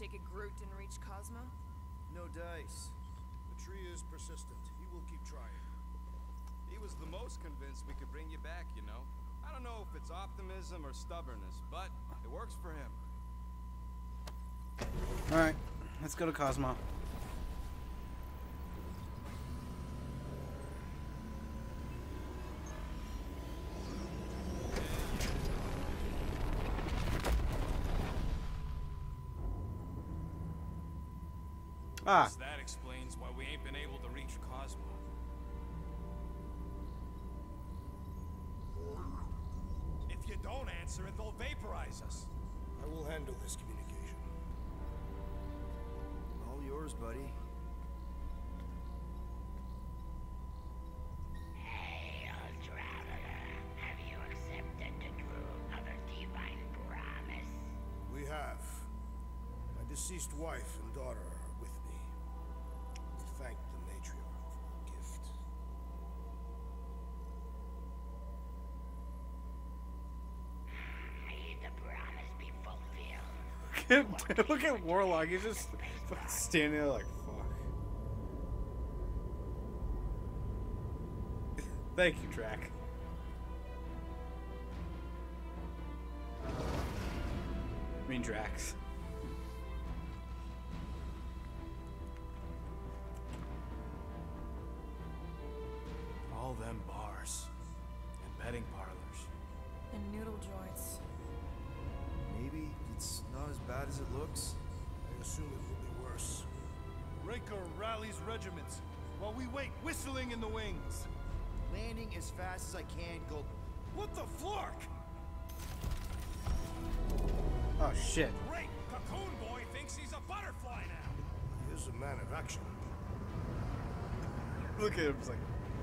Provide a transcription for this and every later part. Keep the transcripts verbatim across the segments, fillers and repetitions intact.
take it Groot didn't reach Cosmo? No dice. The tree is persistent. He will keep trying. He was the most convinced we could bring you back, you know. I don't know if it's optimism or stubbornness, but it works for him. Alright, let's go to Cosmo. Ah. That explains why we ain't been able to reach Cosmo. If you don't answer it, they'll vaporize us. I will handle this communication. All yours, buddy. Hail, traveler. Have you accepted the true of a divine promise? We have. My deceased wife and daughter are with me. We thank the matriarch for her gift. May the promise be fulfilled. Look at, look at Warlock. He's just fucking standing there like, fuck. Thank you, Drac. I mean, Drax. All them bars and betting parlors. And noodle joints. Maybe it's not as bad as it looks. I assume it will be worse. Raker rallies regiments while we wait, whistling in the wings. Landing as fast as I can, go. What the flark? Oh, shit. Great! Cocoon Boy thinks he's a butterfly now. He is a man of action. Look at him. It's like...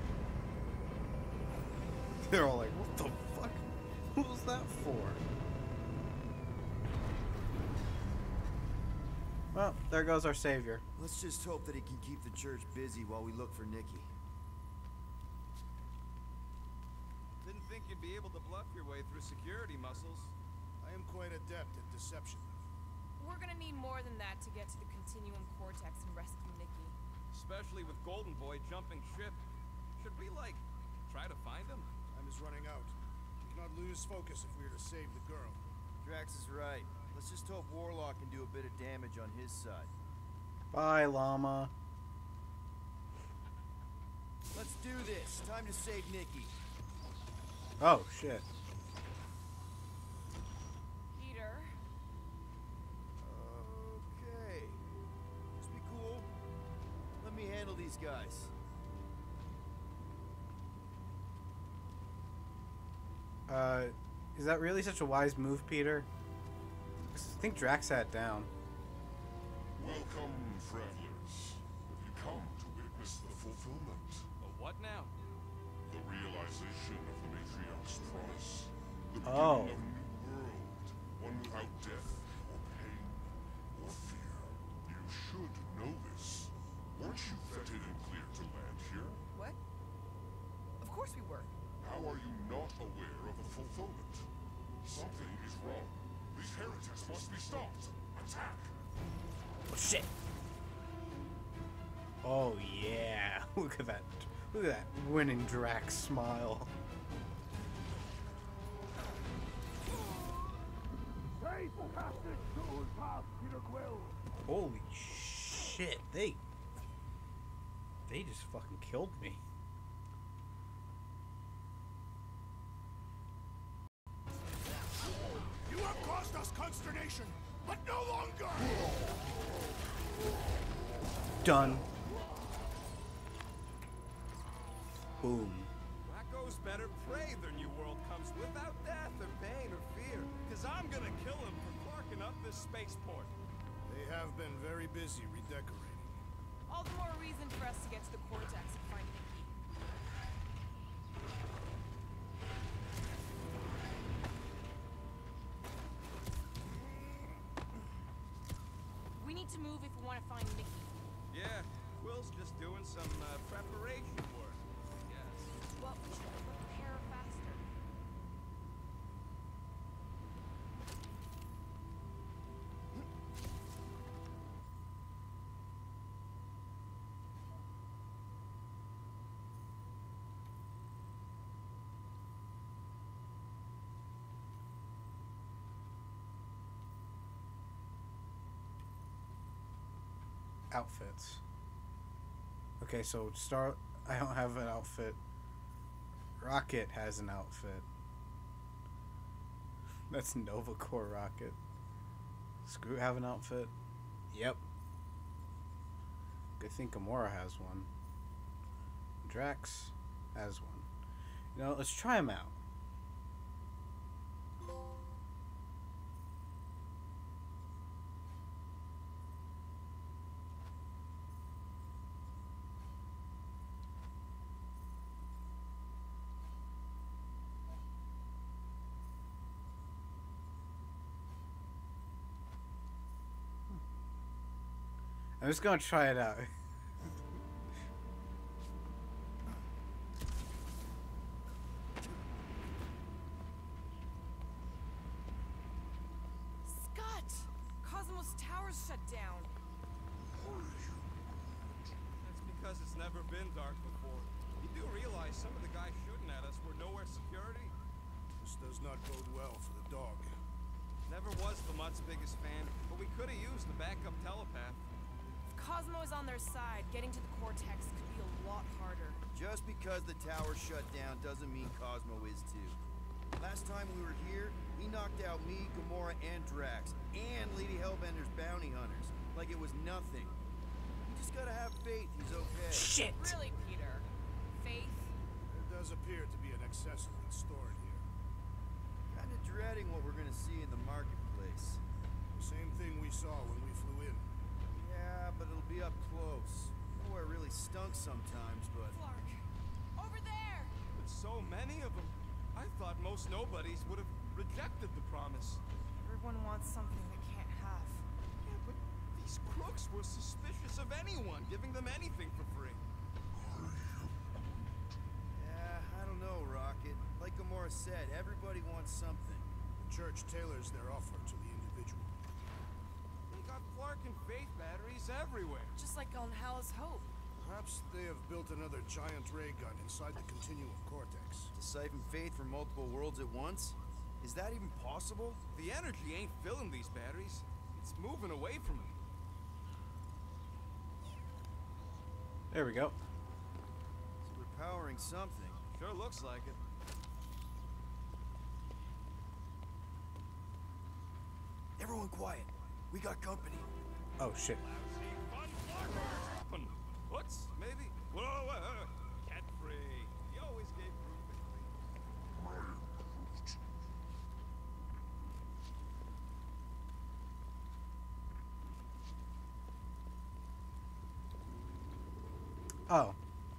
They're all like, what the fuck? What was that for? Well, there goes our savior. Let's just hope that he can keep the church busy while we look for Nikki. Didn't think you'd be able to bluff your way through security muscles. I am quite adept at deception. We're gonna need more than that to get to the Continuum Cortex and rescue Nikki. Especially with Golden Boy jumping ship. Should we, like, try to find him? Time is running out. We cannot lose focus if we are to save the girl. Drax is right. Let's just hope Warlock can do a bit of damage on his side. Bye, llama. Let's do this. Time to save Nikki. Oh, shit. Peter. Okay. Just be cool. Let me handle these guys. Uh, is that really such a wise move, Peter? I think Drax sat down. Welcome, travelers. Have you come to witness the fulfillment? A what now? The realization of the matriarch's promise. The beginning Oh. of a new world. One without death, or pain, or fear. You should know this. Weren't you vetted and cleared to land here? What? Of course we were. How are you not aware of the fulfillment? Something is wrong. These heretics must be stopped. Attack! Oh, shit. Oh, yeah. Look at that. Look at that winning Drax smile. Holy shit. They... They just fucking killed me. You have caused us consternation, but no longer! Done. Boom. Wacko's better pray their new world comes without death or pain or fear. Cause I'm gonna kill him for clarking up this spaceport. They have been very busy redecorating. All the more reason for us to get to the Cortex and find Nikki. We need to move if we want to find Nikki. Yeah, Will's just doing some uh, preparation work, I guess. Well, we should prepare faster. outfits. Okay, so Star... I don't have an outfit. Rocket has an outfit. That's Nova Corps Rocket. Screw have an outfit? Yep. Good thing Gamora has one. Drax has one. You know, let's try them out. I'm just gonna try it out. Scott! Cosmos Tower's shut down. That's because it's never been dark before. You do realize some of the guys shooting at us were nowhere security? This does not bode well for the dog. Never was Lamott's biggest fan, but we could have used the backup telepath. If Cosmo is on their side, getting to the Cortex could be a lot harder. Just because the tower shut down doesn't mean Cosmo is too. Last time we were here, he knocked out me, Gamora, and Drax, and Lady Hellbender's bounty hunters, like it was nothing. You just gotta have faith he's okay. Shit! Really, Peter? Faith? There does appear to be an accessory stored here. Kinda dreading what we're gonna see in the marketplace. The same thing we saw when we flew in. Yeah, but it'll be up close. You know where it really stunk sometimes, but... Clark! Over there! With so many of them, I thought most nobodies would have rejected the promise. Everyone wants something they can't have. Yeah, but these crooks were suspicious of anyone giving them anything for free. Yeah, I don't know, Rocket. Like Gamora said, everybody wants something. The church tailors their offer to the individual. They got Clark and Faith batteries everywhere. Just like on Hal's Hope. Perhaps they have built another giant ray gun inside the Continuum Cortex. To siphon faith from multiple worlds at once? Is that even possible? The energy ain't filling these batteries. It's moving away from them. There we go. So we're powering something. Sure looks like it. Everyone quiet. We got company. Oh shit. Lousy fun Clark. What's maybe? Whoa, whoa, whoa. Cat free. He always gave proof victory. Oh.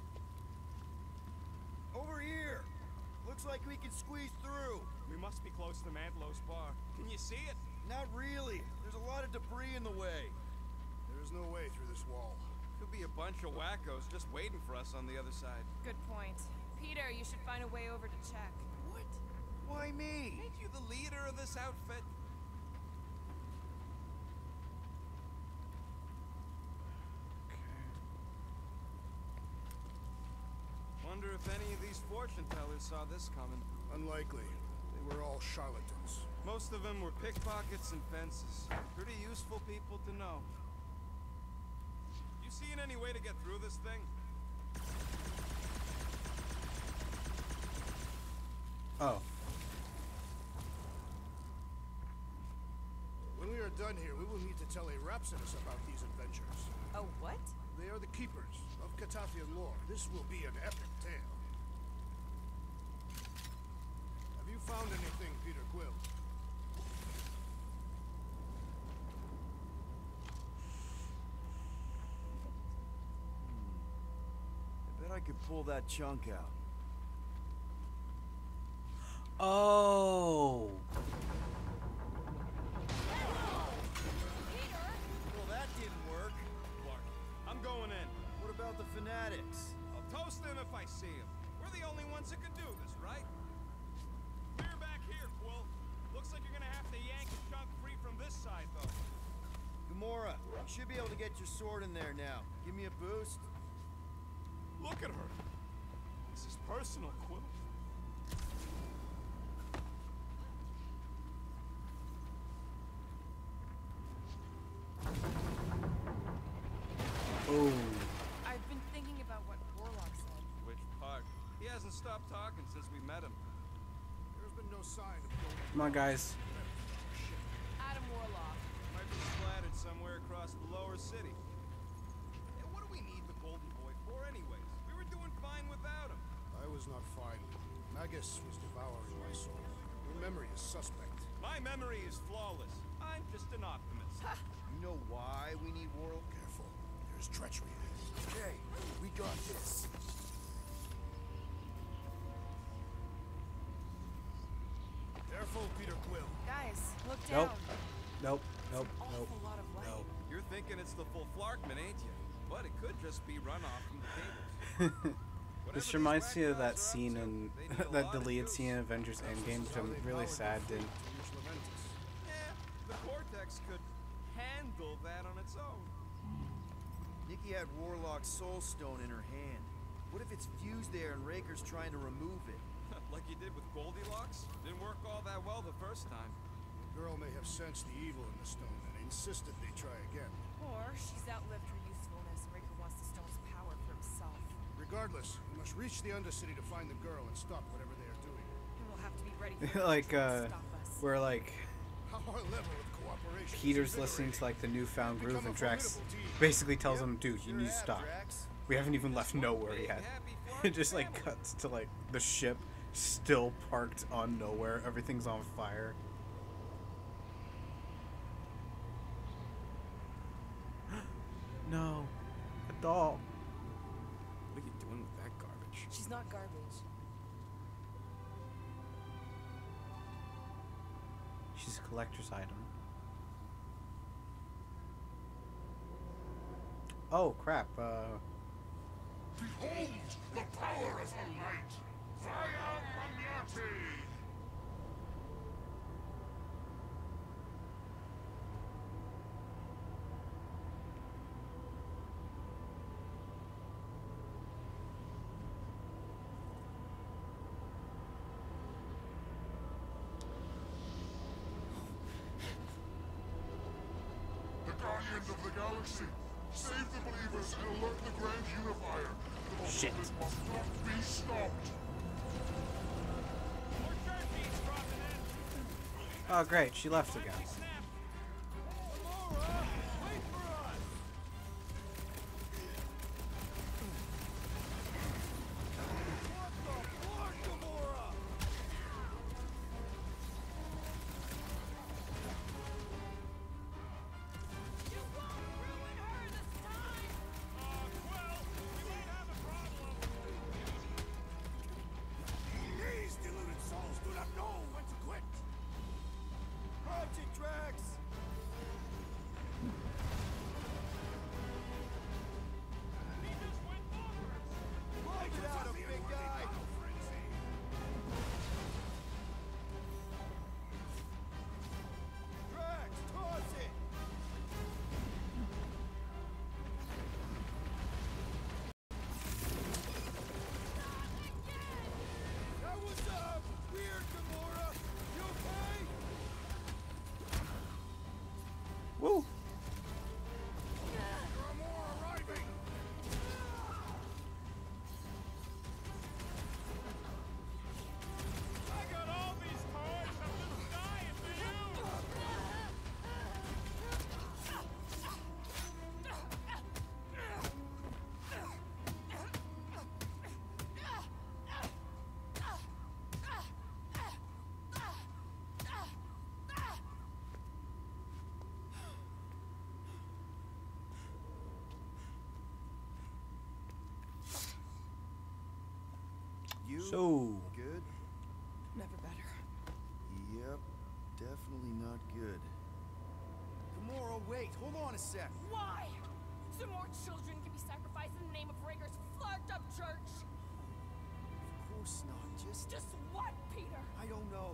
Over here! Looks like we can squeeze through. We must be close to Mantlo's bar. Can you see it? Not really. There's a lot of debris in the way. There is no way through this wall. Could be a bunch of wackos just waiting for us on the other side. Good point. Peter, you should find a way over to check. What? Why me? Ain't you the leader of this outfit? Wonder if any of these fortune tellers saw this coming. Unlikely. They were all charlatans. Most of them were pickpockets and fences. Pretty useful people to know. You seen any way to get through this thing? Oh. When we are done here, we will need to tell a Rhapsodus about these adventures. Oh, what? They are the keepers of Catathian lore. This will be an epic tale. Have you found anything, Peter Quill? I bet I could pull that chunk out. Oh. Well, that didn't work. Clark, I'm going in. What about the fanatics? I'll toast them if I see them. We're the only ones that can do this, right? Clear back here, Quill. Looks like you're gonna have to yank a chunk free from this side, though. Gamora, you should be able to get your sword in there now. Give me a boost. Look at her. This is personal, Quill. stopped talking since we met him. There's been no sign of Goldie. Come on, guys. Adam Warlock. Might be splattered somewhere across the lower city. And what do we need the Goldie boy for anyways? We were doing fine without him. I was not fine. Magus was devouring my soul. Your memory is suspect. My memory is flawless. I'm just an optimist. You know why we need Warlock? Careful. There's treachery ahead. Okay, we got this. Careful, Peter Quill. Guys, look down. Nope. Nope. Nope. Awful Nope. lot of light. No. You're thinking it's the full Flarkman, ain't you? But it could just be runoff from the cables. This reminds me of that Whatever these scene whack in jobs are up to, they need a that lot of deleted juice. scene in Avengers Endgame, which I'm really sad didn't. Yeah, the Cortex could handle that on its own. Nikki had Warlock's soul stone in her hand. What if it's fused there and Raker's trying to remove it? Like you did with Goldilocks? Didn't work all that well the first time. The girl may have sensed the evil in the stone and insisted they try again. Or she's outlived her usefulness. Raker wants the stone's power for himself. Regardless, we must reach the Undercity to find the girl and stop whatever they are doing. And we'll have to be ready for Like, uh, her to stop us. where like How our level of cooperation is Peter's listening to like the newfound groove, and Drax basically tells him, "Dude, you need to stop. We haven't even left nowhere yet." It just like cuts to like the ship still parked on nowhere. Everything's on fire. No, a doll. What are you doing with that garbage? She's not garbage. She's a collector's item. Oh crap! Uh, Behold the power of the light! Vaya Magnati! The Guardians of the Galaxy! Save the believers and alert the Grand Unifier! The most Shit. must not be stopped! More turkeys dropping in! oh great, she left again. Snap! Gamora, wait for us! What the fuck, Gamora? You won't ruin her this time! Uh, well, we might have a problem. These deluded souls do not know when to quit. Project Drax! He just went bonkers! Blow it out, big guy! Drax, toss it! That was, uh, weird, Gamora! You okay? Woo! Gamora arriving. I got all these cars, I'm just dying for you! You So good? Never better. Yep, definitely not good. Gamora, wait, hold on a sec. Why? So more children can be sacrificed in the name of Raker's flagged up church? Of course not, just... Just what, Peter? I don't know.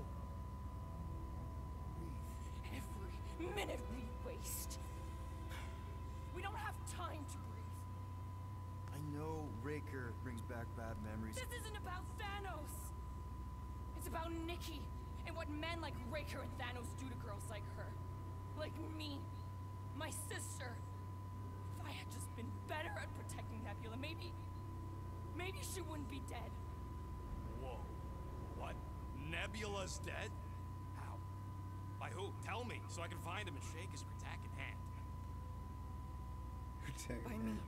Breathe. Every minute we waste. We don't have time to breathe. I know Raker brings back bad memories. This isn't about Thanos. It's about Nikki and what men like Raker and Thanos do to girls like her. Like me. My sister. If I had just been better at protecting Nebula, maybe... Maybe she wouldn't be dead. Nebula's dead? How? By who? Tell me, so I can find him and shake his Kratak in hand. By me.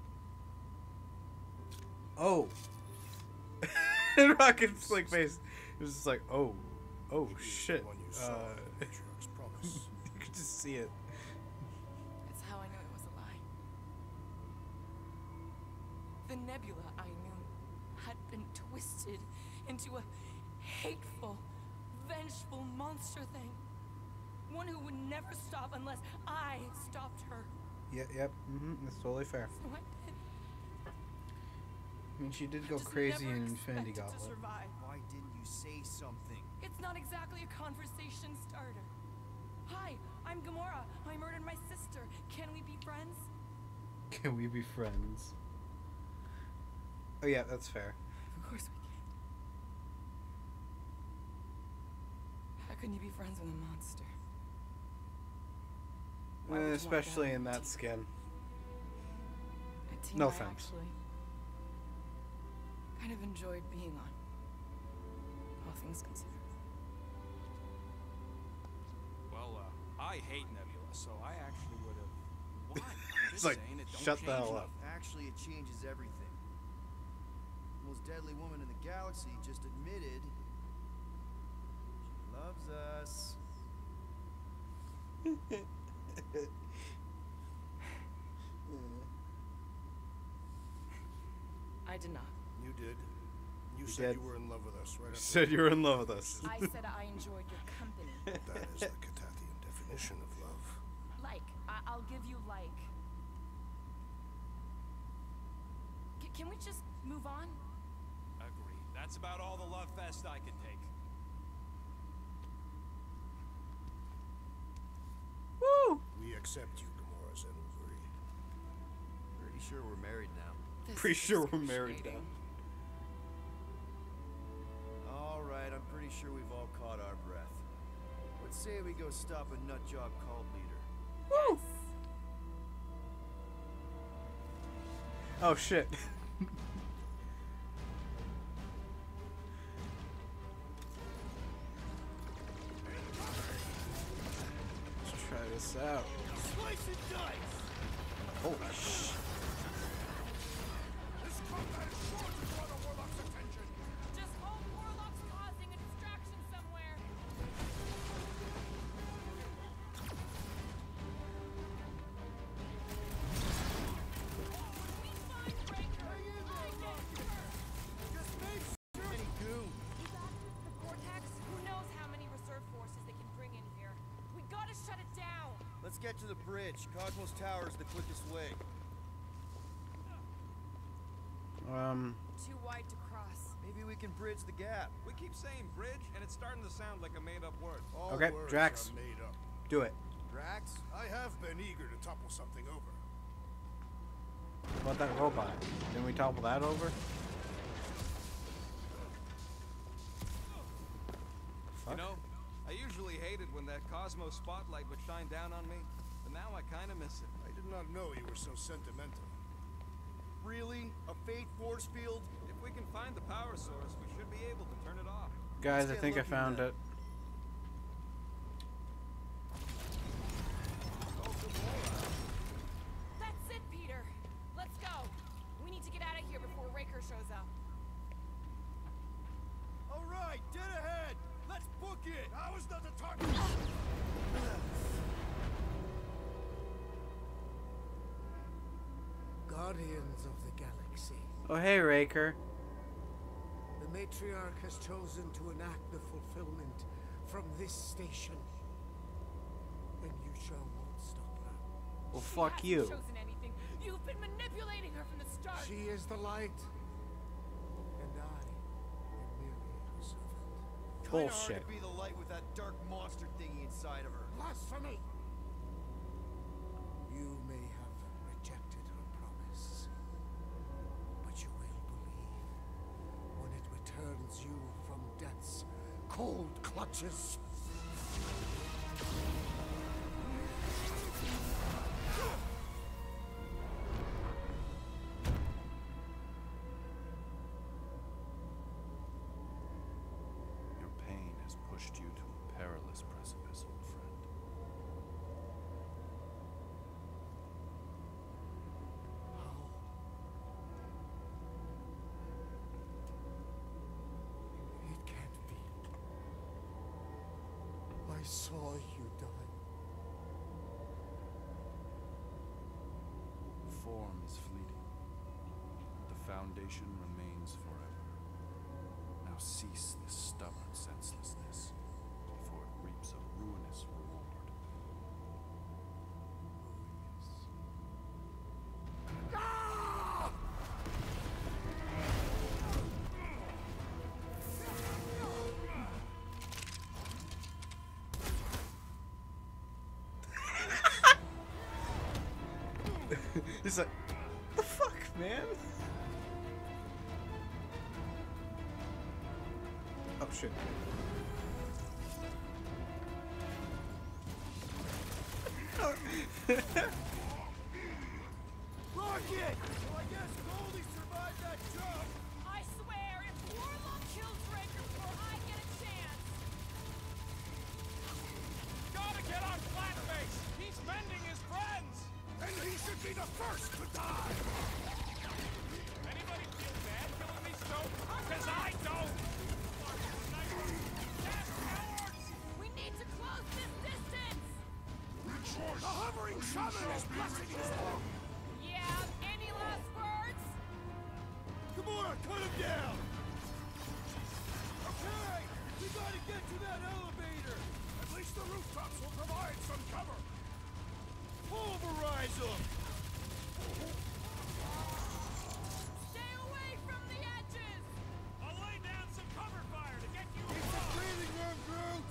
Oh. And Rocket's like face. It was just like, oh, oh shit. One you Uh, saw in the Matriarch's promise. you could just see it. That's how I knew it was a lie. The Nebula I knew had been twisted into a hateful, vengeful monster thing. One who would never stop unless I stopped her. Yep, yep. Mm-hmm. That's totally fair. So I did. I mean, she did go Just crazy never in Infinity expected to Gauntlet. survive. Why didn't you say something? It's not exactly a conversation starter. Hi, I'm Gamora. I murdered my sister. Can we be friends? Can we be friends? Oh yeah, that's fair. Of course we can. How can you be friends with a monster? Why would you Uh, want especially that in on a that team? skin. A team No I offense. actually kind of enjoyed being on. All things considered. Well, uh, I hate Nebula, so I actually would have. Why? I'm It's just like, saying it don't shut the change hell nothing. up. Actually, it changes everything. The most deadly woman in the galaxy just admitted she loves us. I did not. You did. You, You said did. you were in love with us, right? You after said you were in love with us. I said I enjoyed your company. That is the Catathian definition of love. Like, I I'll give you like. C can we just move on? Agreed. That's about all the love fest I can take. Woo! We accept you, Gamora Zenulvari. Pretty sure we're married now. This Pretty is sure we're married excruciating. All right, I'm pretty sure we've all caught our breath. Let's say we go stop a nutjob cult leader. Yes. Oh shit. Let's try this out. Slice and dice! Holy sh! This combat is sure to draw the Warlock's attention! Just hope Warlock's causing a distraction somewhere. We find Breaker. Find it. Just make sure. Any goon. These actors, the Vortex, who knows how many reserve forces they can bring in here. We gotta shut it down. Let's get to the bridge. Cosmos Tower is the quickest way. Um, Too wide to cross. Maybe we can bridge the gap. We keep saying bridge, and it's starting to sound like a made-up word. All Okay, words Drax. are made up. do it. Drax? I have been eager to topple something over. What about that robot? Didn't we topple that over? Fuck. You know, I usually hated when that Cosmos spotlight would shine down on me, but now I kind of miss it. I did not know you were so sentimental. Really? A fate force field? If we can find the power source, we should be able to turn it off. Guys, I get think I looking found then. it. That's it, Peter. Let's go. We need to get out of here before Raker shows up. All right, dead ahead. Let's book it. Now is not the time! Guardians of the Galaxy. Oh hey, Raker. The Matriarch has chosen to enact the fulfillment from this station. And you shall not stop her. Well, She fuck hasn't you. chosen anything. You've been manipulating her from the start. She is the light. And I am merely her servant. Kinda Bullshit. hard to be the light with that dark monster thingy inside of her. Blasphemy! You may have rejected her promise, but you will believe when it returns you from death's cold clutches. Your pain has put pushed you to a perilous precipice, old friend. How? It can't be. I saw you die. Form is fleeting. The foundation remains forever. Now cease this stubborn senselessness before it reaps a ruinous reward. He's like, the fuck, man? Oh shit. Rocket! Well, I guess Goldie survived that jump. I swear, if Warlock kills Raker before I get a chance. Gotta get on Flatface! He's mending his friends! And he should be the first to die! Anybody feel bad killing these stones? Cause I don't! We need to close this distance. The hovering shaman is blessing his work! Yeah, any last words? Gamora, cut him down! Okay, we gotta get to that elevator! At least the rooftops will provide some cover! Pulverize them! Stay away from the edges. I'll lay down some cover fire to get you Keep the breathing room, Groot!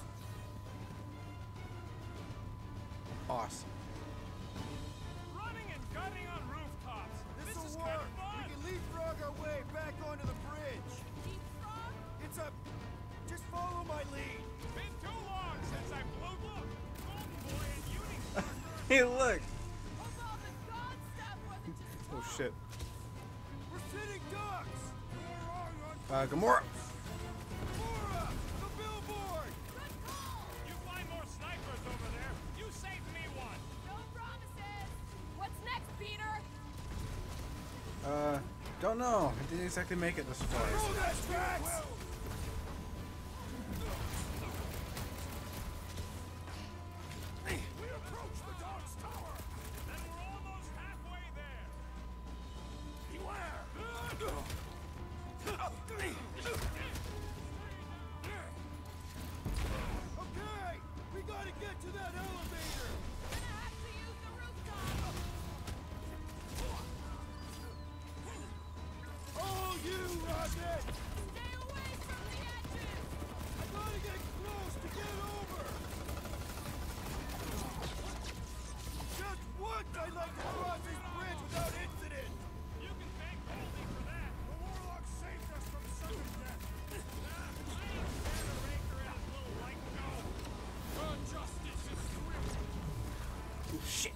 Awesome. running and gunning on rooftops. This, This'll is work! kind of fun. We can leapfrog our way back onto the bridge! Deep frog. It's a... Just follow my lead! Been too long since I blew look. Golden Boy and Unicorn. Hey, look. Hope all the god stuff wasn't just Oh talk. shit. We're sitting ducks! Uh, Gamora. Gamora! The billboard! Good call. You find more snipers over there. You save me one. No promises. What's next, Peter? Uh, don't know. I didn't exactly make it this far. Throw that, Drax! We approach the dog's tower! Then we're almost halfway there. Beware! Okay! We gotta get to that elevator! Gonna have to use the rooftop. Oh, you, Rocket! Stay away from the edges. I gotta get close to get over! Just once I'd like to cross this bridge without incident! You can thank Goldie for that. The warlock saved us from sudden death! I ain't scared of Raker and his little light go. Your justice is swift. Oh shit.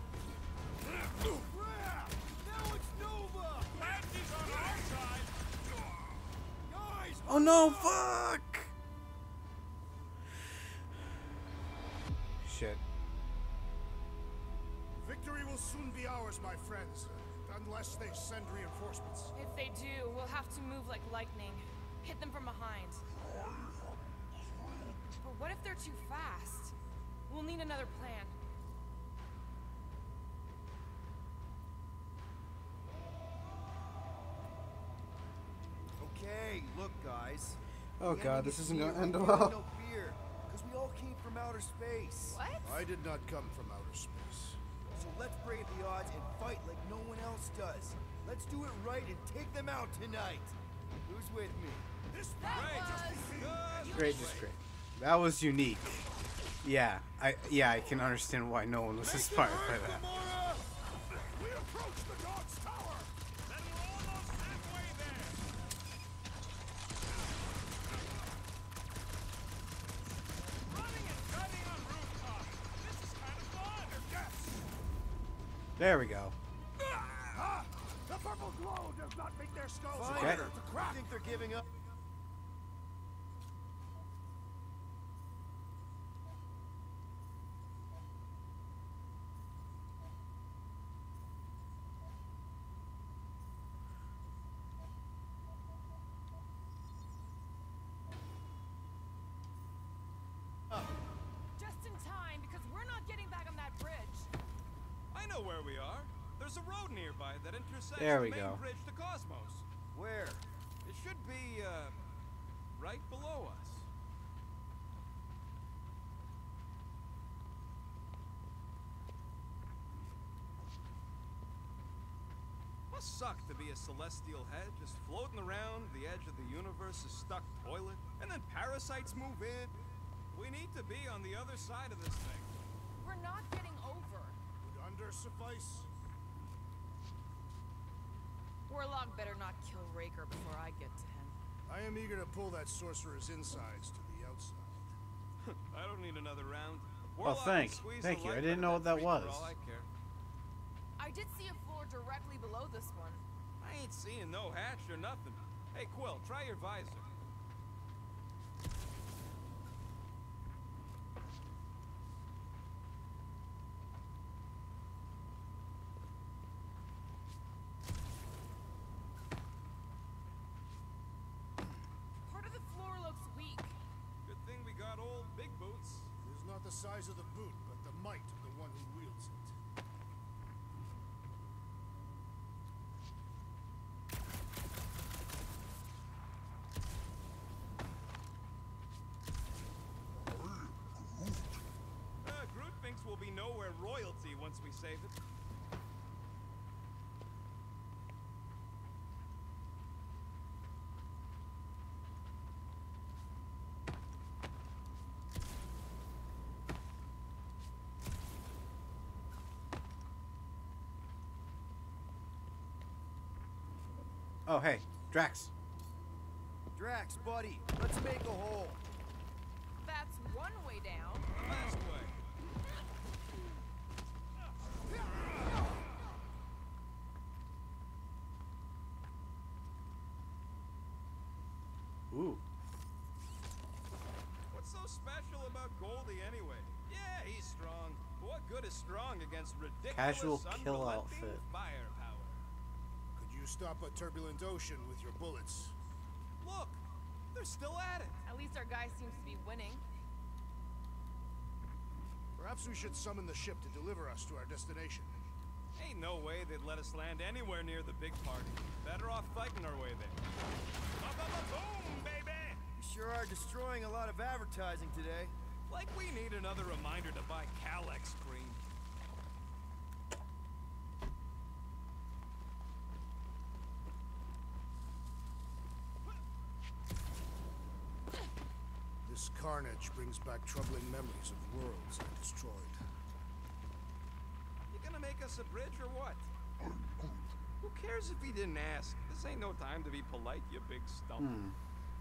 Crap! Now it's Nova! Pansy's on our side. Guys! Oh no, fuck. Shit. Victory will soon be ours, my friends. Unless they send reinforcements. If they do, we'll have to move like lightning. Hit them from behind. But what if they're too fast? We'll need another plan. Okay, look, guys. Oh The god, ending this is isn't gonna here. end We well. have No fear, because we all came from outer space. What? I did not come from outer space. So let's brave the odds and fight like no one else does. Let's do it right and take them out tonight. Who's with me? This That fight was... Great, just great. That was unique. Yeah, I yeah I can understand why no one was inspired by that. Gamora! We approach the dog's tower! Then we're almost halfway there. Running and gunning on rooftops. This is kind of fun. Yes! There we go. Ah! The purple glow does not make their skulls Fine. Okay. harder to I crack. think they're giving up. I know where we are. There's a road nearby that intersects There we the main go. bridge to Cosmos. Where? It should be, uh, right below us. Must suck to be a celestial head, just floating around the edge of the universe, a stuck toilet, and then parasites move in. We need to be on the other side of this thing. We're not getting over. Would under suffice? Warlock better not kill Raker before I get to him. I am eager to pull that sorcerer's insides to the outside. I don't need another round. Oh, Warlock thank, can squeeze thank the you. I life didn't out know of what that freak was. for all I care. I did see a floor directly below this one. I ain't seeing no hatch or nothing. Hey, Quill, try your visor. Part of the floor looks weak. Good thing we got old Big Boots. It is not the size of the boot, but the might of the one who wields it. Uh, Groot thinks we'll be nowhere royalty once we save it. Oh, hey, Drax. Drax, buddy, let's make a hole. That's one way down. Last way. Ooh. What's so special about Goldie anyway? Yeah, he's strong. But what good is strong against ridiculous Casual kill unrelenting outfit. firepower? Could you stop a turbulent ocean with your bullets? Look, they're still at it. At least our guy seems to be winning. Perhaps we should summon the ship to deliver us to our destination. Ain't no way they'd let us land anywhere near the big party. Better off fighting our way there. Ba-ba-ba-boom, baby! You sure are destroying a lot of advertising today. Like we need another reminder to buy Calex cream. This carnage brings back troubling memories of worlds I destroyed. You gonna make us a bridge or what? Who cares if he didn't ask? This ain't no time to be polite, you big stump. Hmm.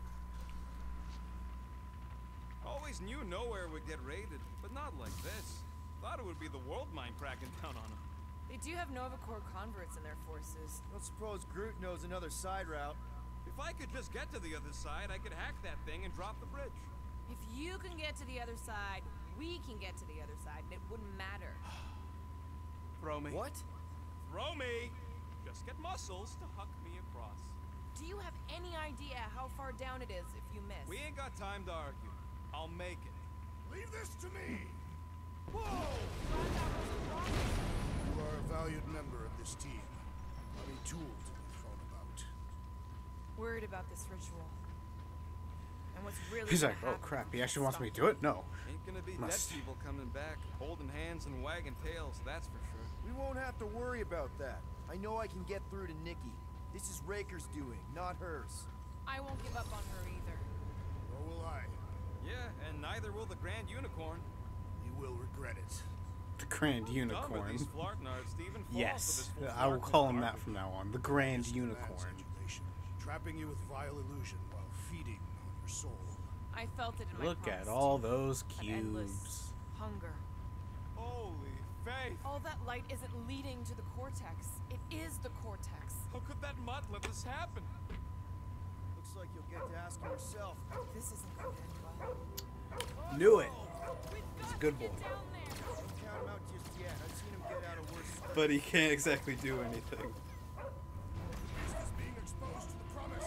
Always knew nowhere would get raided, but not like this. Thought it would be the world mind cracking down on them. They do have Nova Corps converts in their forces. Don't suppose Groot knows another side route. If I could just get to the other side, I could hack that thing and drop the bridge. If you can get to the other side, we can get to the other side, and it wouldn't matter. Throw me. What? Throw me! Just get muscles to huck me across. Do you have any idea how far down it is if you miss? We ain't got time to argue. I'll make it. Leave this to me! Whoa! Thought that was a rocket. You are a valued member of this team. Not a tool to be thrown about. Worried about this ritual. And what's really He's gonna like, oh happen crap, if he we actually wants stop me to do it? No. Ain't gonna be Must. dead people coming back, holding hands and wagging tails, that's for sure. We won't have to worry about that. I know I can get through to Nikki. This is Raker's doing, not hers. I won't give up on her either. Nor will I. Yeah, and neither will the Grand Unicorn. You will regret it. The Grand Done with Unicorn. these Flartnards to even fall Yes, for this I will full call him Flartnar that garbage. from now on. The Grand This demands Unicorn. adulation, trapping you with vile illusion while feeding on your soul. I felt it in my Look at promise all to you. those An endless cubes. hunger. Holy faith! All that light isn't leading to the cortex. It is the cortex. How could that mutt let this happen? Looks like you'll get to ask yourself. This isn't going to end well. Knew it. We've He's a got good to get boy. down there. Don't count him out just yet. I've seen him get out of worse stuff. But he can't exactly do anything. This is being exposed to the promise.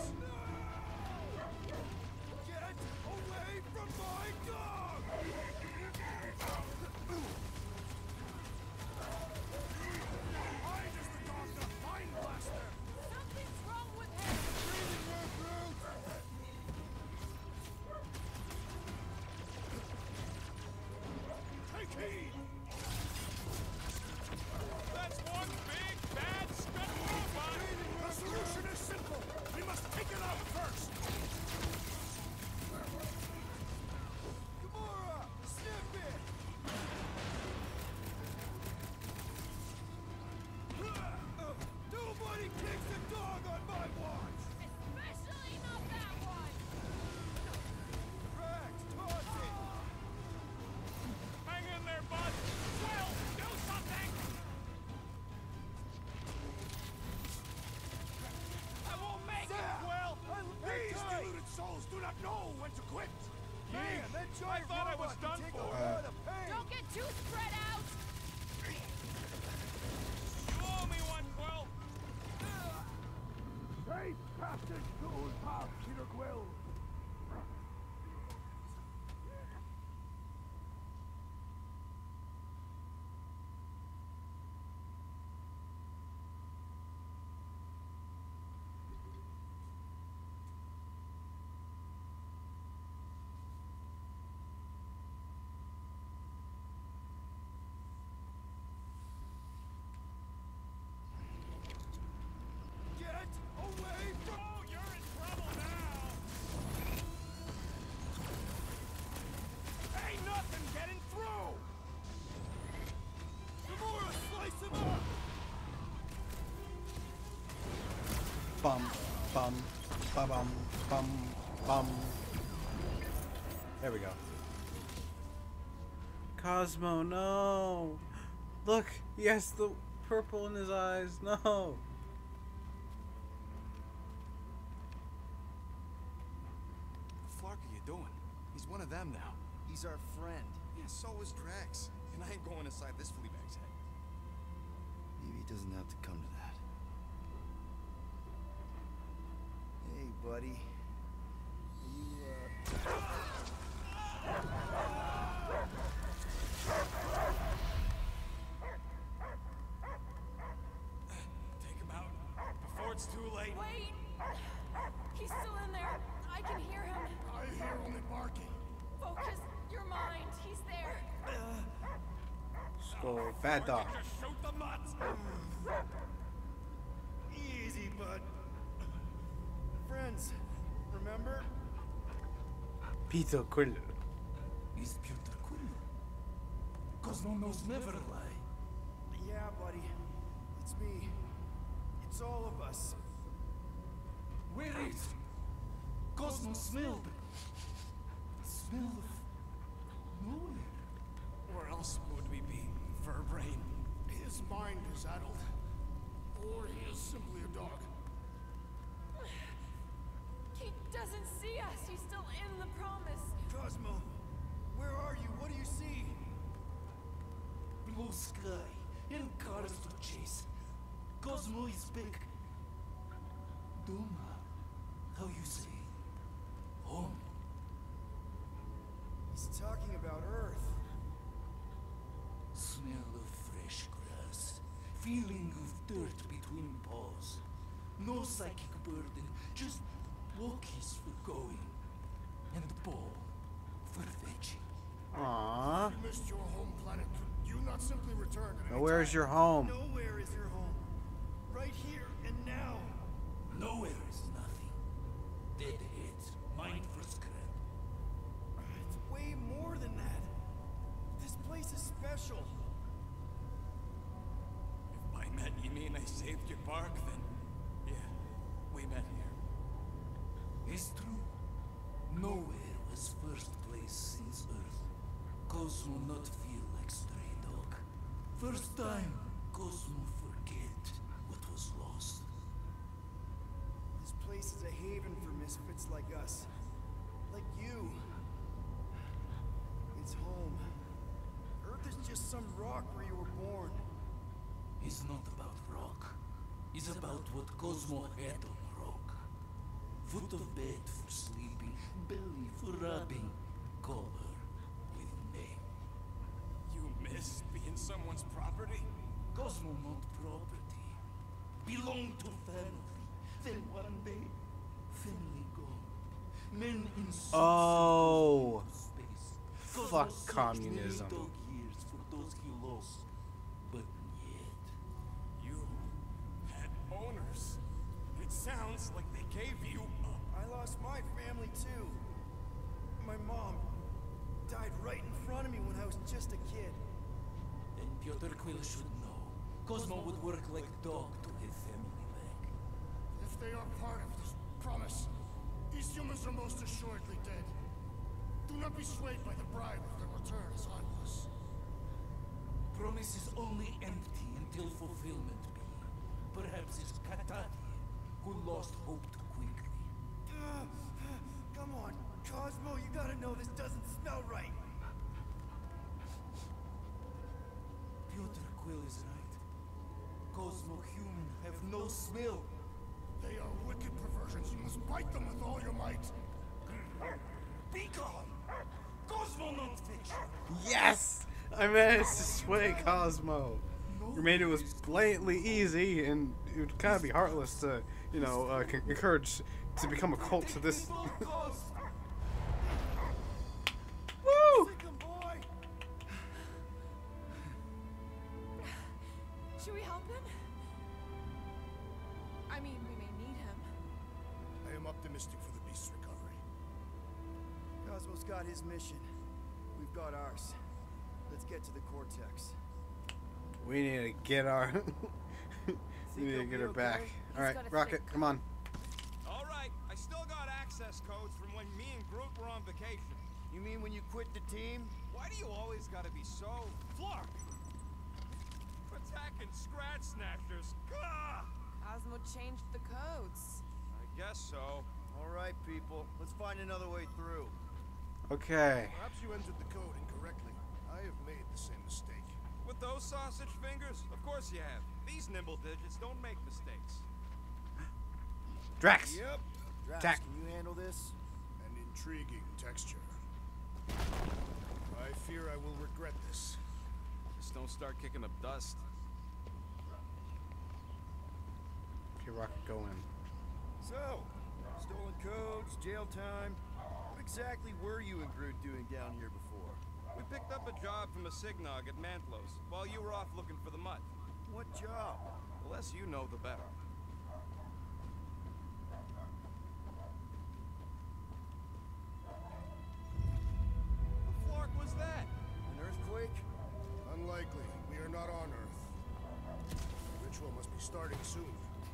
Get away from my dog! I thought I was done for. Uh, Don't get too spread out! You owe me one, Quill. Hey, Captain Cool Pop, Peter Quill. Get away from... Oh, you're in trouble now. Ain't nothing getting through! Gamora, slice him up! Bum, bum, ba bum, bum, bum. There we go. Cosmo, no! Look, he has the purple in his eyes. No! What the fuck are you doing? He's one of them now. He's our friend. Yeah, so is Drax. And I ain't going inside this fleabag's head. Maybe it doesn't have to come to that. Hey, buddy. You, uh... Take him out before it's too late. Wait! He's still in there. I can hear him. I hear only barking. Focus your mind. He's there. Skull, bad dog. Just shoot the mutts. Easy, bud. Friends, remember? Peter Quill. He's Peter Quill. Cosmo knows never lie. Yeah, buddy. It's me. It's all of us. Where is Cosmo smelled? Smell of nowhere. Where else would we be, Furbrain? His mind is addled. Or he is simply a dog. He doesn't see us. He's still in the promise. Cosmo, where are you? What do you see? Blue sky and cars to chase. Cosmo is back. Duma, how you say? Home. He's talking about Earth. Smell of fresh grass. Feeling of dirt between paws. No psychic burden, just walkies for going. And the ball for fetching. Aww. You missed your home planet. You not simply returned at any Now where's time. your home? Nowhere is your home. Right here and now. Nowhere is nothing. Dead heads, mind for scrap. It's way more than that. This place is special. If by met you mean I saved your bark, then yeah, we met here. It's true. Nowhere was first place since Earth. Cosmo not feel like stray dog. First time, Cosmo forget what was lost. This place is a haven for misfits like us. Like you. It's home. Earth is just some rock where you were born. It's not about rock. It's about what Cosmo had on rock. Foot of bed for sleeping, belly for rubbing, color with name. You miss being someone's property? Cosmo not property. Belong to family. Then one day, family gone. Men in suits Oh. into space. Fuck Cosmo searched communism. many dog years for those he lost. But yet, You had owners. It sounds like they gave you up. I lost my family too. My mom died right in front of me when I was just a kid. then Piotr Quill should know. Cosmo would work like dog to have family back. If they are part of this promise, these humans are most assuredly dead. Do not be swayed by the bribe of their return as I was. Promise is only empty until fulfillment be. Perhaps it's Katati who lost hope too quickly. Uh, come on. Cosmo, you gotta know this doesn't smell right. Piotr Quill is right. Cosmo human have no smell. They are wicked perversions. You must bite them with all your might. Be gone! Cosmo not fiction! Yes! I managed to sway Cosmo. You made it was blatantly easy, and it would kind of be heartless to, you know, uh, c- encourage to become a cult to this. Woo! Should we help him? I mean, we may need him. I am optimistic for the beast's recovery. Cosmo's got his mission. We've got ours. Let's get to the Cortex. We need to get our. we need to get her back. All right, Rocket, come on. All right, I still got access codes from when me and Groot were on vacation. You mean when you quit the team? Why do you always gotta be so Flark? Attacking Scratch Snatchers. Gah! Cosmo changed the codes. I guess so. All right, people. Let's find another way through. Okay. Perhaps you entered the code incorrectly. I have made the same mistake. With those sausage fingers? Of course you have. These nimble digits don't make mistakes. Drax. Yep. Drax, Tack. can you handle this? An intriguing texture. I fear I will regret this. Just don't start kicking up dust. Okay, Rocket, go in. So, stolen codes, jail time. What exactly were you and Groot doing down here before? We picked up a job from a Signog at Mantlos while you were off looking for the mutt. What job? The less you know, the better. What flark was that? An earthquake? Unlikely. We are not on Earth. The ritual must be starting soon.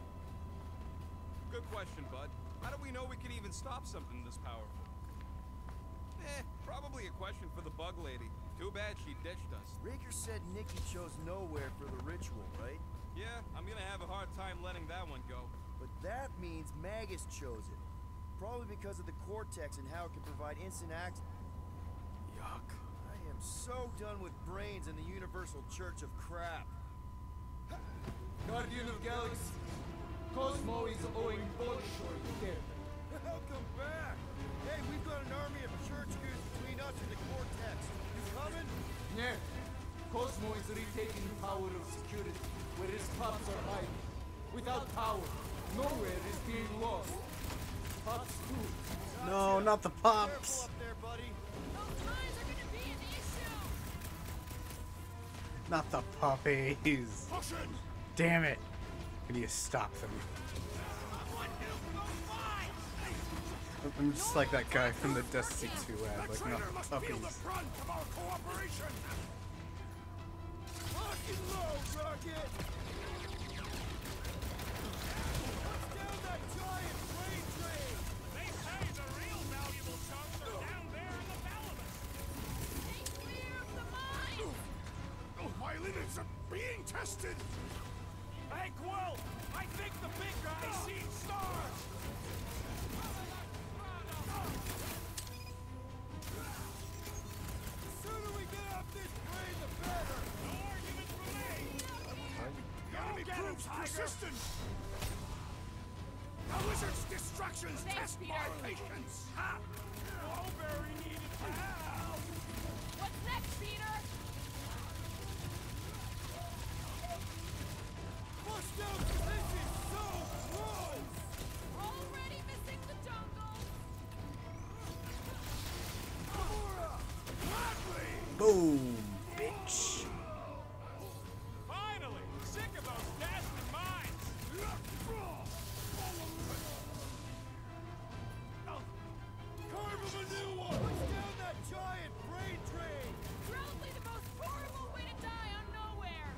Good question, bud. How do we know we could even stop something this powerful? Eh, probably a question for the bug lady. Too bad she ditched us. Raker said Nikki chose nowhere for the ritual, right? Yeah, I'm gonna have a hard time letting that one go. But that means Magus chose it. Probably because of the Cortex and how it can provide instant access. Yuck. I am so done with brains and the Universal Church of Crap. Guardian of Galaxy, Cosmo is owing Bolshoi again. Welcome back! Hey, we've got an army of church goons between us and the Cortex. You coming? Yeah. Cosmo is retaking power of security, where his pups are hiding. Without power, nowhere is being lost. Pups too. No, not the Careful pups. up there, buddy. Those mines are gonna be an issue. Not the puppies. Caution! Damn it. I need to stop them. I'm just like that guy from the Destiny two ad, That like traitor not must feel puppies. the brunt of our cooperation! Lock and load, Rocket! What's down that giant freight train? They say the real valuable chunks are down there in the Valamis. Stay clear of the mine. Oh, my limits are being tested! Hey, Quill! I think the big guy's seen stars! The sooner we get off this train, the better! No argument for me! The enemy get him, proves Tiger. persistent! The wizard's distractions Thanks, test Peter. our patience! Ha! Mulberry needed help! What's next, Peter? Bust out! This is so gross! Already missing the jungle. Gamora! Gladly! Boom, bitch. Finally! Sick of those dastard mines! Carve him a new one! Push down that giant brain train! Probably the most horrible way to die on nowhere.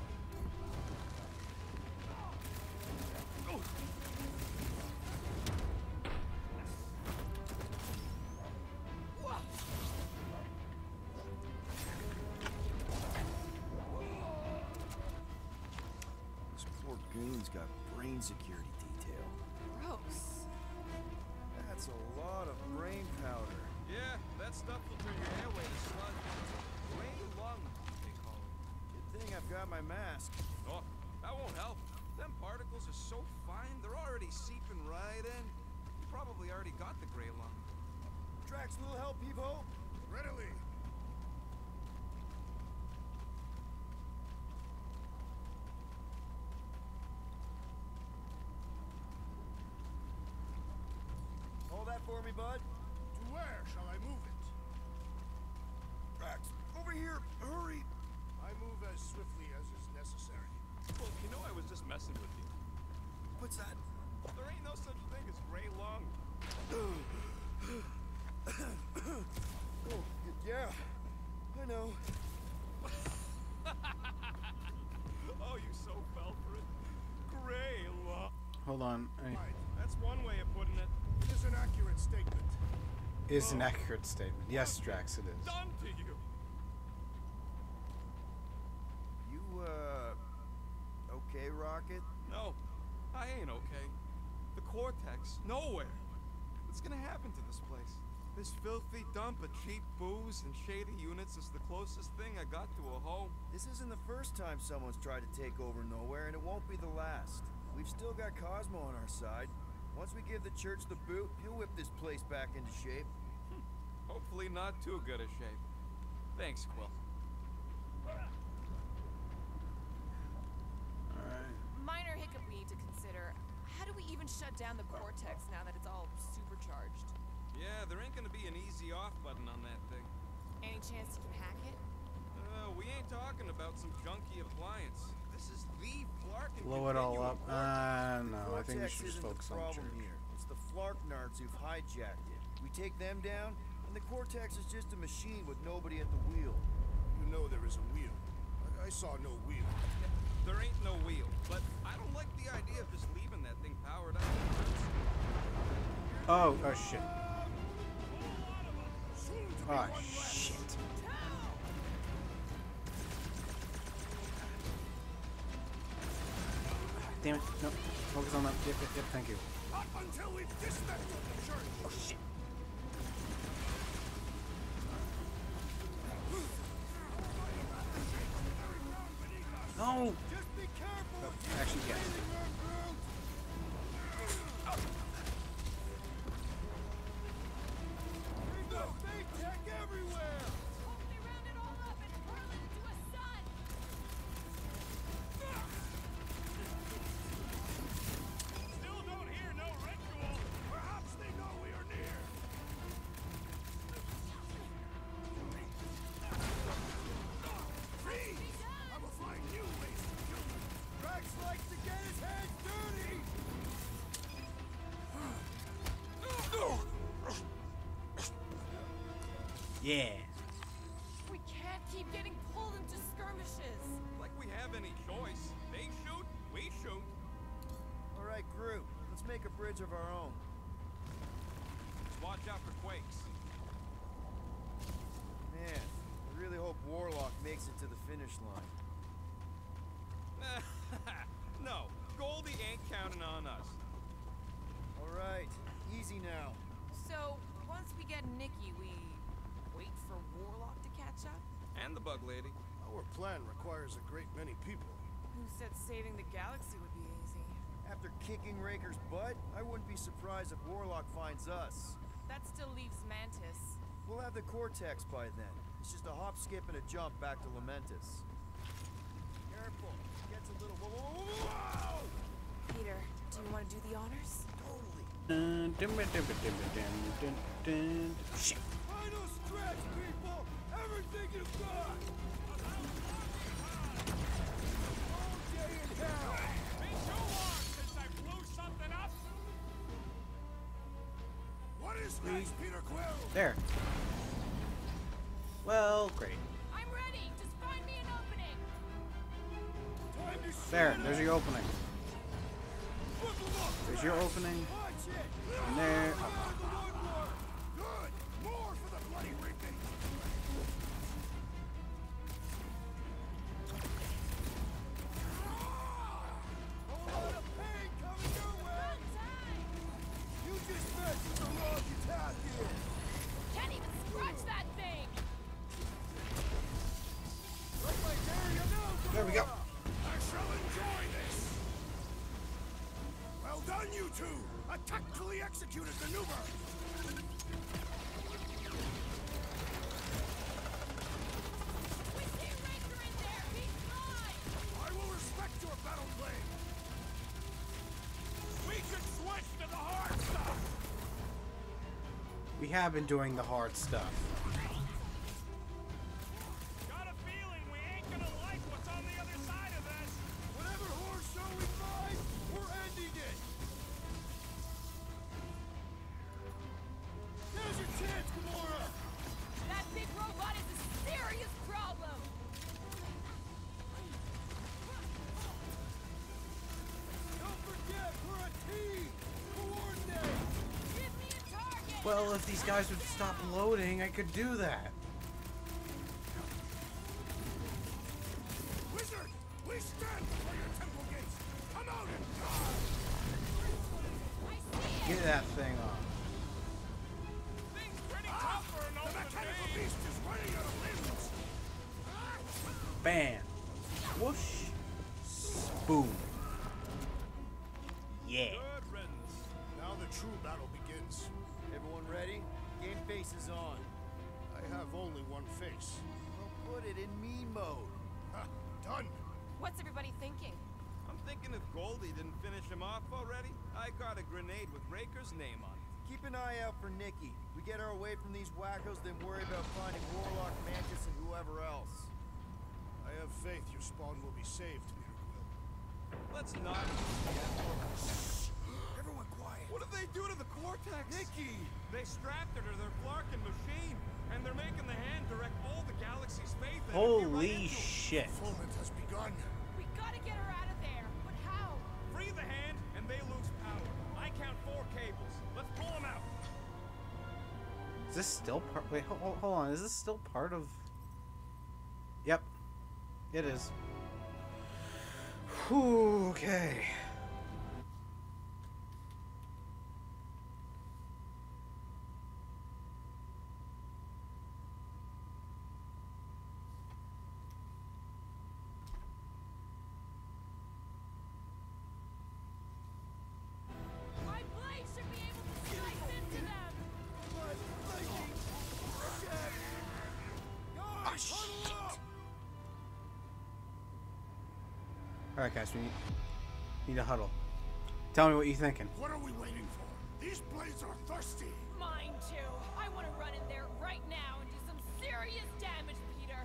This poor goon's got brain security detail. Gross. That's a lot of brain powder. Yeah, that stuff will turn your airway to sludge. Gray lung, they call it. Good thing I've got my mask. Oh, that won't help. Them particles are so fine, they're already seeping right in. You probably already got the gray lung. Drax, little help, Evo? Readily. Hold that for me, bud. To where shall I move it? Drax, over here, hurry. I move as swiftly as is necessary. Well, you know I was just messing with you. What's that? There ain't no such thing as gray lung. Oh, yeah, I know. Oh, you so fell for it. Gray lung. Hold on. I, That's one way of putting it. It is an accurate statement. is an accurate statement. Yes, Drax, it is. Done to you. You, uh, okay, Rocket? No, I ain't okay. The Cortex, nowhere. What's gonna happen to this place? This filthy dump of cheap booze and shady units is the closest thing I got to a home. This isn't the first time someone's tried to take over Nowhere, and it won't be the last. We've still got Cosmo on our side. Once we give the church the boot, he'll whip this place back into shape. Hm. Hopefully not too good a shape. Thanks, Quill. Alright. Minor hiccup we need to consider. How do we even shut down the Cortex now that it's all supercharged? Yeah, there ain't gonna be an easy off button on that thing. Any chance you can hack it? Uh, we ain't talking about some junky appliance. This is the Flark and Blow it all Continuum up. Cortex. Uh, no, I The think we Cortex should just isn't focus the on the problem church. here. It's the Flarknards who've hijacked it. We take them down, and the Cortex is just a machine with nobody at the wheel. You know there is a wheel. I, I saw no wheel. There ain't no wheel, but I don't like the idea of just leaving that thing powered up. Oh, oh shit. Oh shit. Damn it. No. Focus on that. Yep, yep, yep. Thank you. Not until we've dismantled the church. Oh shit. No! Just be careful! Oh, actually, yes. We've got fake tech everywhere! Hope they round it all up and hurl it into a sun! Still don't hear no ritual. Perhaps they know we are near. Freeze! I will find new ways to kill you. Drax likes to get his hands dirty! Yeah. We can't keep getting pulled into skirmishes. Like we have any choice. They shoot, we shoot. All right, group. Let's make a bridge of our own. Just watch out for quakes. Man, I really hope Warlock makes it to the finish line. No, Goldie ain't counting on us. All right, easy now. So, once we get Nikki, we wait for Warlock to catch up? And the bug lady. Our plan requires a great many people. Who said saving the galaxy would be easy? After kicking Raker's butt, I wouldn't be surprised if Warlock finds us. That still leaves Mantis. We'll have the Cortex by then. It's just a hop, skip, and a jump back to Lamentus. Careful. Gets a little... Whoa, whoa, whoa, whoa, whoa! Peter, do you want to do the honors? Totally. Dun, dun, dun, dun, dun, dun, dun, dun. Shit. Final stretch, people! Everything you've got! All day in hell! Been too long since I blew something up. What is next, Peter Quill? There. Well, great. I'm ready! Just find me an opening! Time to There, shine there's up. your opening. Good luck, There's your opening. Watch it! And there. Good. More for the bloody reaping. Whole lot of pain coming your way! You just messed with the wrong attack here! Can't even You two! A tactfully executed maneuver! We see Raker in there! He's mine! I will respect your battle plan! We can switch to the hard stuff! We have been doing the hard stuff. Got a feeling we ain't gonna like what's on the other side of this! Whatever horror show we find, we're ending it! Now's your chance, Gamora! That big robot is a serious problem! Don't forget, we're a team! Coordinate! Give me a target! Well, if these guys would stop loading, I could do that. Wizard! We stand before your temple gates! Come out and I see it! Get that thing on. Things pretty tough for an old mechanical beast is running out of limbs! Bam. Whoosh. Boom. Yeah. Good riddance. Now the true battle begins. Everyone ready? Game face is on. I have only one face. Well, put it in me mode. Ha! Done! What's everybody thinking? I'm thinking if Goldie didn't finish him off already, I got a grenade with Raker's name on it. Keep an eye out for Nikki. We get her away from these wackos, then worry about finding Warlock, Mantis, and whoever else. I have faith your spawn will be saved, Peter Quill. Let's not. Everyone quiet. What did they do to the Cortex? Nikki! They strapped her to their Flarkin machine, and they're making the hand direct all the galaxy's faith. and if you run Holy into- shit. Fulfillment has begun. We gotta get her out of there! But how? Free the hand, and they lose power. I count four cables. Let's pull them out. Is this still part? Wait, hold, hold on. Is this still part of? Yep, it is. Whew, okay. My blade should be able to slice into them! Oh shit! All right, guys, we need, need a huddle. Tell me what you're thinking. What are we waiting for? These blades are thirsty. Mine too! I wanna run in there right now and do some serious damage, Peter!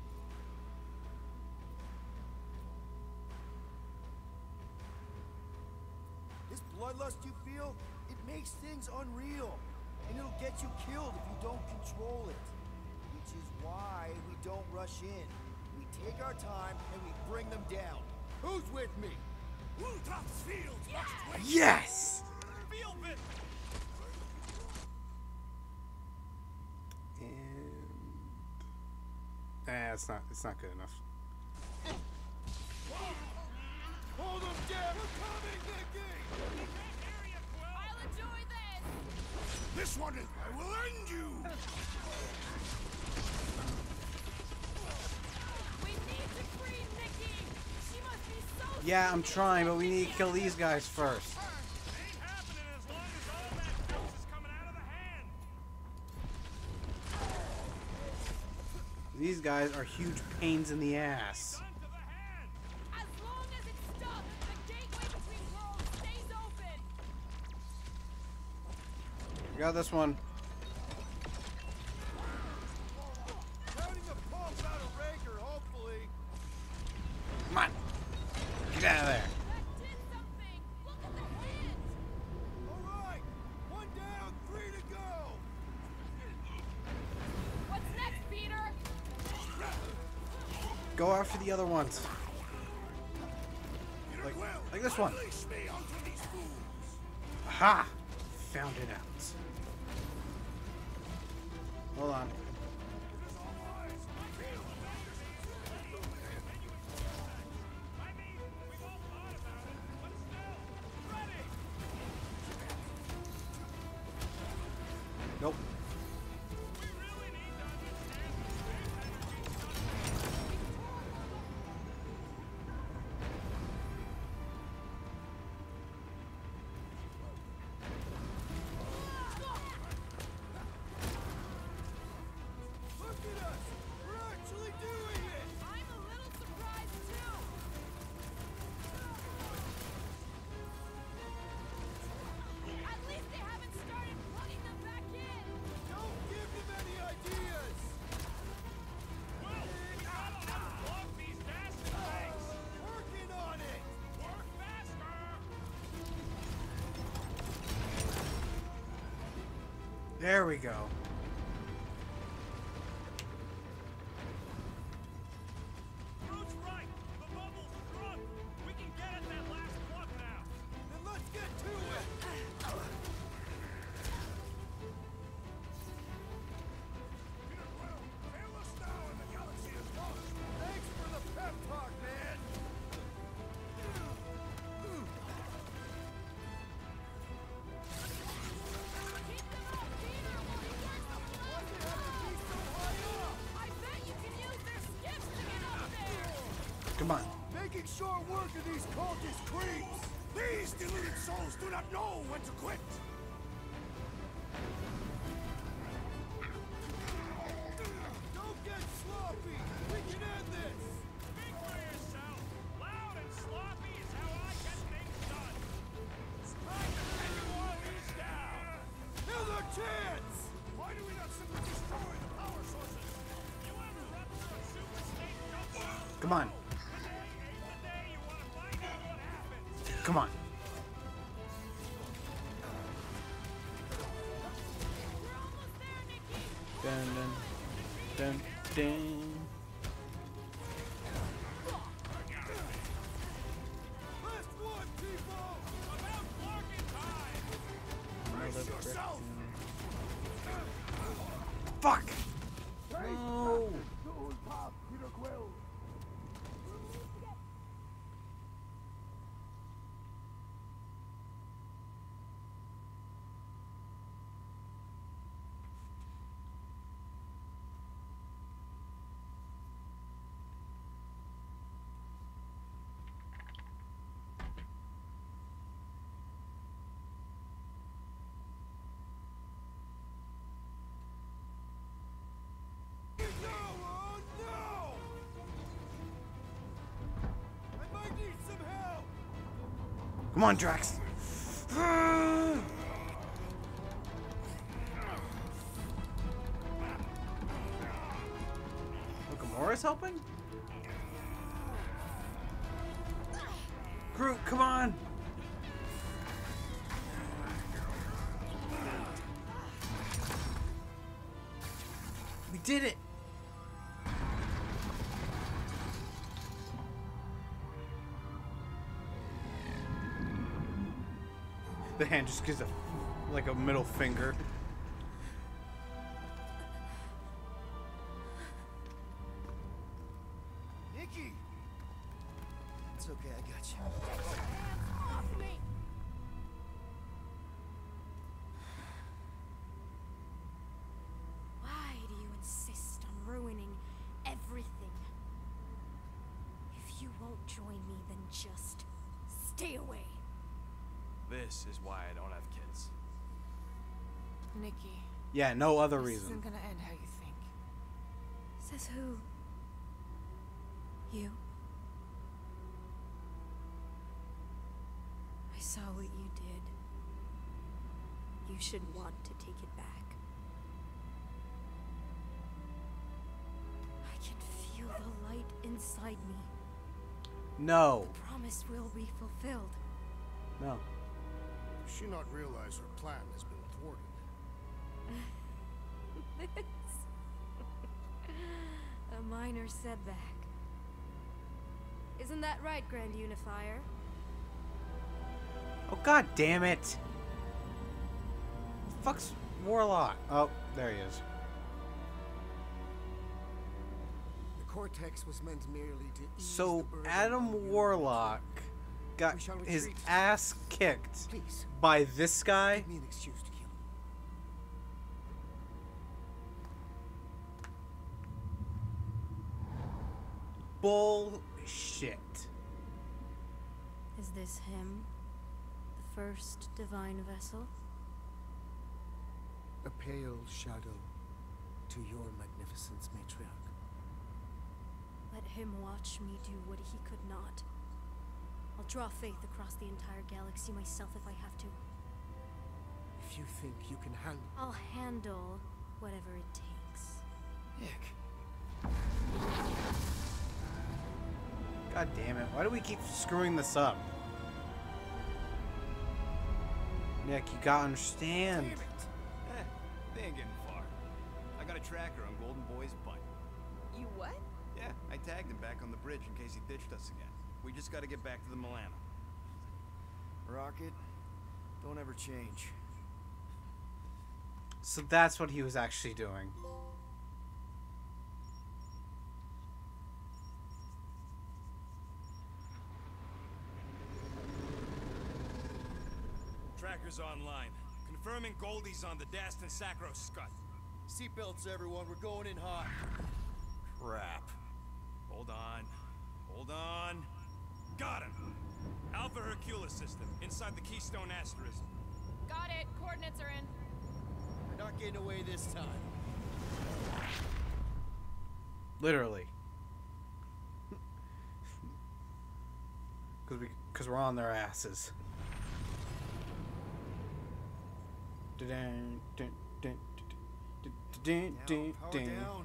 This bloodlust you feel, it makes things unreal. And it'll get you killed if you don't control it. Which is why we don't rush in. We take our time and we bring them down. Who's with me? Ultra's field must wait. Yes. Feel bit. And ah, it's not. It's not good enough. Hold them down! We're coming, Nikki! I'll enjoy this! This one, is, I will end you! We need to free Nikki! She must be so Yeah, I'm trying, but we need to kill these guys first. Ain't happening as long as all that juice is coming out of the hand. These guys are huge pains in the ass. Done to the hand. As long as it's stuck, the gateway between worlds stays open! I got this one. Counting the pump out of Raker, hopefully. Come on. Get out of there. That did something! Look at the hand! All right, one down, three to go. What's next, Peter? Go after the other ones. Peter Like- Quill, like this one. unleash me onto these fools! Aha! Found it out. Hold on. I mean, we've all thought about it, but still, ready. Nope. We really need to understand the space energy stuff. There we go. Groot's right. The bubble's sprung. We can get at that last plug now. Then let's get to it! Peter Quill, hail us now and the galaxy is lost. Thanks for the pep talk, man! I bet you can use their skiffs to get up there! Come on. Making short work of these cultist creeps. These deluded souls do not know when to quit. Don't get sloppy! We can end this! Speak for yourself. Loud and sloppy is how I get things done. It's time to take you all these down. Now's our chance! Why do we not simply destroy the power sources? You ever run through a super state jungle? Come on. Today ain't the day you want to find out what happens. Come on. We're almost there, Nikki! Dun dun dun dun. Last one, people! About bargain time. Brace yourself. Fuck! No! Peter Quill. No! Oh no! I might need some help! Come on, Drax. Look, Gamora's helping? Groot, come on! We did it! The hand just gives a like a middle finger. Nikki! It's okay, I got you. Off me! Why do you insist on ruining everything? If you won't join me, then just stay away. This is why I don't have kids. Nikki, Yeah, no other this reason. isn't gonna end how you think. Says who? You? I saw what you did. You should want to take it back. I can feel the light inside me. No. The promise will be fulfilled. No. Does she not realize her plan has been thwarted? This. A minor setback. Isn't that right, Grand Unifier? Oh, god damn it! Fuck's Warlock. Oh, there he is. The Cortex was meant merely to ease So the burden Adam on you. Warlock got We shall his retreat. ass kicked Please, by this guy. give me an excuse to kill him. Bullshit. Is this him? The first divine vessel? A pale shadow to your magnificence, matriarch. Let him watch me do what he could not. I'll draw faith across the entire galaxy myself if I have to. If you think you can handle, I'll handle whatever it takes. Nick. God damn it. Why do we keep screwing this up? Nick, you gotta understand. Eh, they ain't getting far. I got a tracker on Golden Boy's butt. You what? Yeah, I tagged him back on the bridge in case he ditched us again. We just gotta get back to the Milano. Rocket, don't ever change. So that's what he was actually doing. Tracker's online. Confirming Goldie's on the Dastin Sacro Scut. Seatbelts, everyone. We're going in hot. Crap. Hold on. Hold on. Got him. Alpha Hercules system, inside the Keystone Asterism. Got it. Coordinates are in. We're not getting away this time. Literally. Because we, cause we're on their asses. Dun, dun, dun, dun, dun, dun, Power dun. down.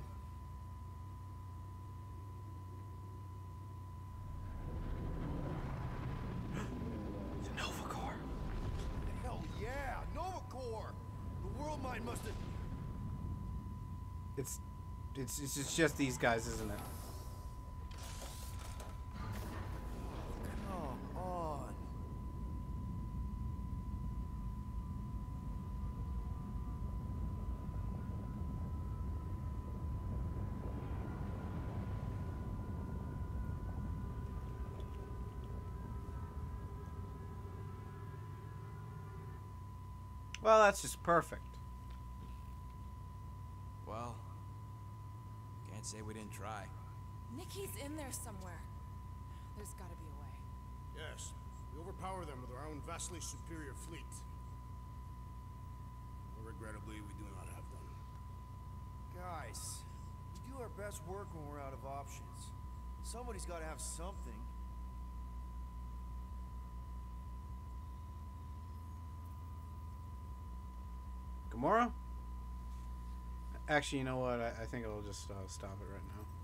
The Nova Corps. Hell yeah, Nova Corps. The world mind must have. It's, it's, it's it's just these guys, isn't it? Come on. Well, that's just perfect. Well, can't say we didn't try. Nikki's in there somewhere. There's gotta be a way. Yes, we overpower them with our own vastly superior fleet. Regrettably, we do not have them. Guys, we do our best work when we're out of options. Somebody's got to have something. Gamora? Actually, you know what? I, I think I'll just uh, stop it right now.